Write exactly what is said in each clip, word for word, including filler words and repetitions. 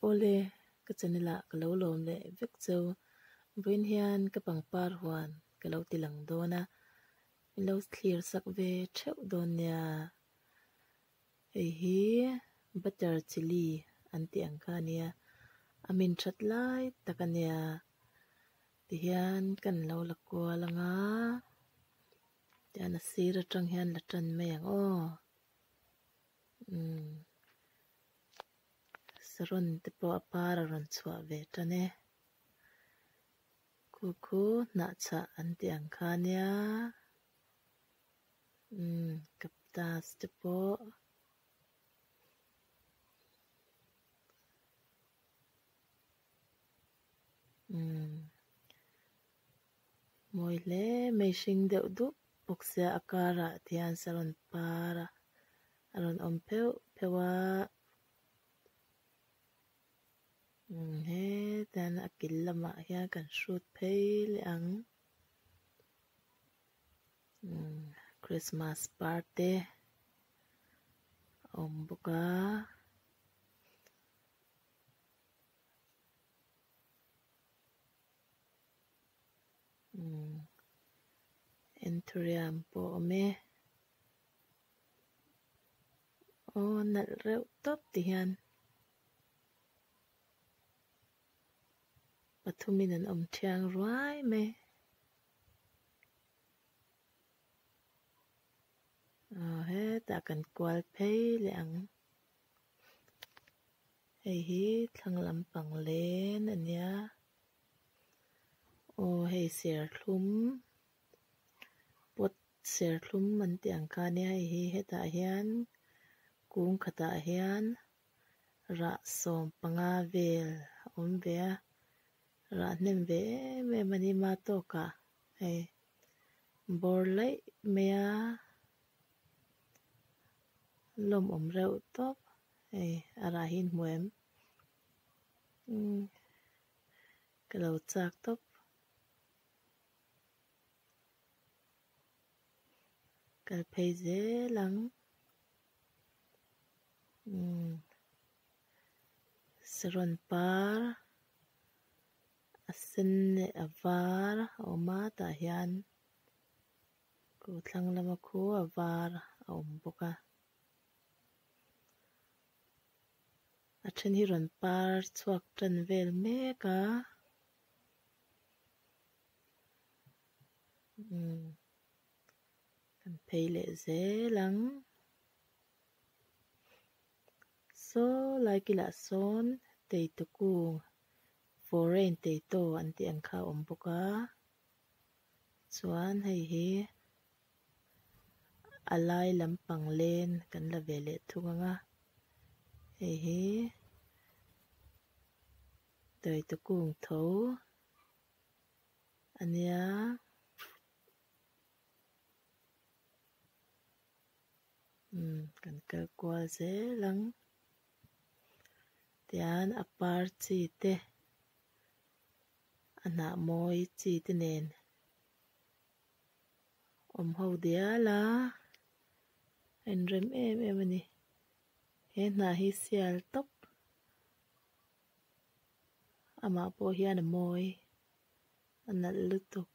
ole ka chanila ka lo lom le vek chu buin hian ka pangpar huan ka lo tilang dona min lo clear sak ve theuh don nia hei hi butter chili an ti ang kha nia amin that lai takania ti hian kan lo la kwa langa tian a sir atang hian la tan mai ang o um saron te po apar ron chwa ve tane ku ku na cha an ti ang kha nia um kaptas te po um moi le mai hring deuh dup boxia akara tian saron para aron om peu pewa um he tan akil lama hian kan shoot phei le ang um Christmas party om boka um enturiam po me o nal reuh top ti hian pathumin an om thiang ruai me a he ta kan kwal phei le ang hei hi thlang lampang len ania o hei ser thlum pot ser thlum an ti ang kha nia hei hi heta hian kung khata hian ra som panga vel om ve a ra hnem ve me mani ma to ka hei bor lai me a lom om reuh top hei ara hin hmuem um kalo chak top kal phei zelang um saron par a sen le a var a awma tah hian ku thlang lama khu a var a awm bawk a a then hi rawn par chhuak tan vel mek a um kan phei leh zelang saw lai kilah sawn tei tukung foreign tei to an ti ang kha awm bawk a chuan hei hi a lai lampang len kan la ve leh thung anga hei hi tei tukung tho ania um kan kal kual zelang tian a par chi te a hnah mawi chi te nen awm ho diala an rem em em ani he hnah hi sial top amah pawh hian a mawi a nalh lutuk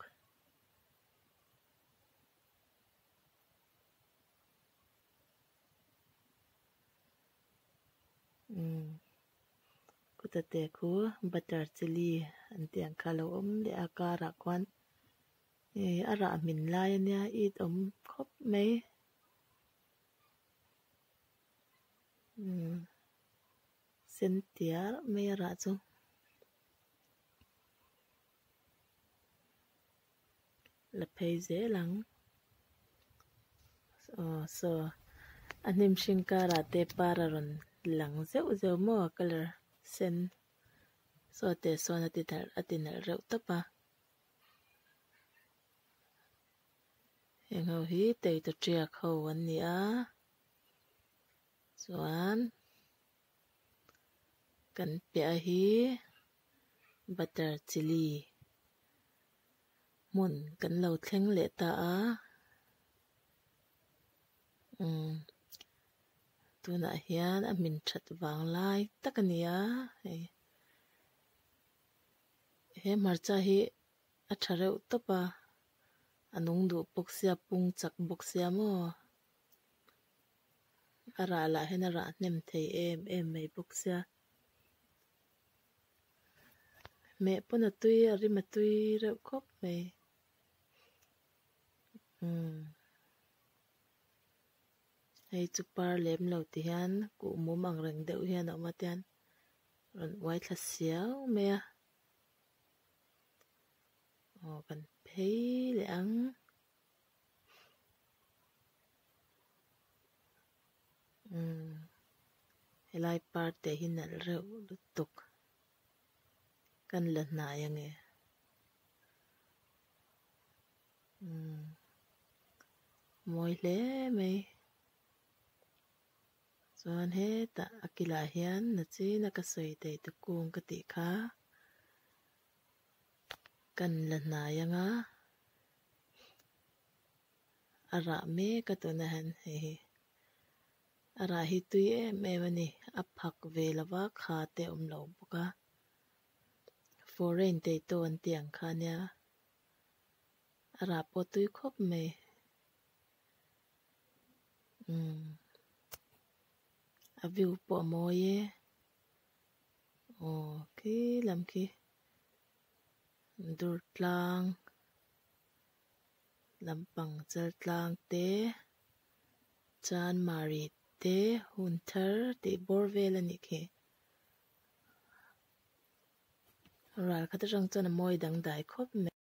um kutate khu butter chili an ti ang kha lo awm leh a karah khuan eh a rah min lai ania it awm khawp mai um sen tiar mai a rah chu la phei zelang oh so a hnim hring karah te par a rawn lang zeuh zeuh maw color sen saw te sawn a ti nalh a ti nalh reuh top a heng ho hi tei to triak ho an ni a chuan kan piah hi butter chili hmun kan lo thleng leh ta a um tuna hian a min that wang lai takania he he marcha hi a thareu topa anung du boxia pung chak boxia mo ara la hen ara nem thei em em mei boxia me pona tui ari ma tui reuh khop mei um hei chu par lem lo ti hian ku mum ang reng deuh hian awma tian ron uai thla siau mai a aw kan phei le ang um helai par te hi nalh reuh lutuk kan la hnai ange um mawi hle mai chuan hetah a kilah hian na chin a ka sawi thei te kung ka tih kha kan la hnai anga a rah mek a tuna han hei hi a rah hi tui em em ani a phak ve lova kha te awm lo bawk a foreign tei to an tih ang kha nia a rah pawh tui khawp mai um a view pawh a mawi e aw khi lam khi dur tlang lampang chal tlang te chan mari te hun thar tih bawr vel ani khi ral khat atang chuan a mawi dangdai khawp mai